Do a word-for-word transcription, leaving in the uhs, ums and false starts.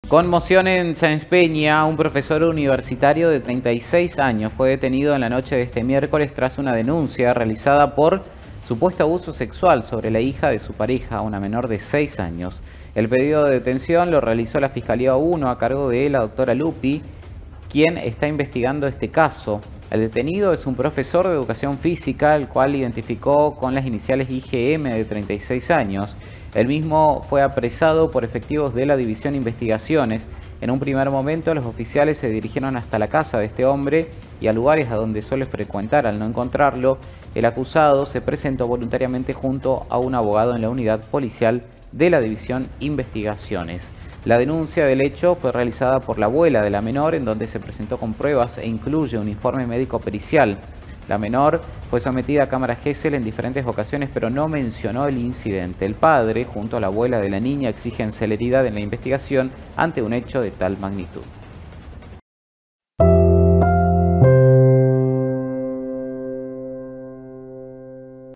Conmoción en Sáenz Peña. Un profesor universitario de treinta y seis años fue detenido en la noche de este miércoles tras una denuncia realizada por supuesto abuso sexual sobre la hija de su pareja, una menor de seis años. El pedido de detención lo realizó la Fiscalía uno a cargo de la doctora Lupi, quien está investigando este caso. El detenido es un profesor de educación física, el cual identificó con las iniciales I G M de treinta y seis años. El mismo fue apresado por efectivos de la División Investigaciones. En un primer momento, los oficiales se dirigieron hasta la casa de este hombre y a lugares a donde suele frecuentar. Al no encontrarlo, el acusado se presentó voluntariamente junto a un abogado en la unidad policial de la División Investigaciones. La denuncia del hecho fue realizada por la abuela de la menor, en donde se presentó con pruebas e incluye un informe médico pericial. La menor fue sometida a cámara Gesell en diferentes ocasiones, pero no mencionó el incidente. El padre, junto a la abuela de la niña, exigen celeridad en la investigación ante un hecho de tal magnitud.